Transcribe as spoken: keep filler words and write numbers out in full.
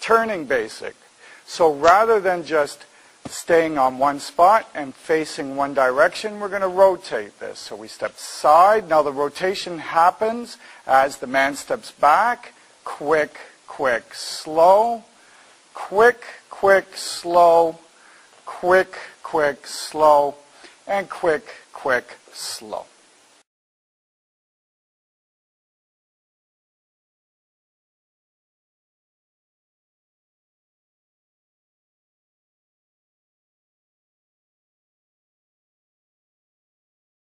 turning basic. So rather than just staying on one spot and facing one direction, we're going to rotate this. So we step side. Now the rotation happens as the man steps back. Quick, quick, slow. Quick, quick, slow. Quick, quick, slow. And quick, quick, slow.